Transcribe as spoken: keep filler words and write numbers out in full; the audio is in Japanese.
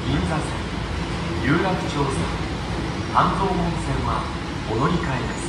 銀座線、有楽町線、半蔵門線はお乗り換えです。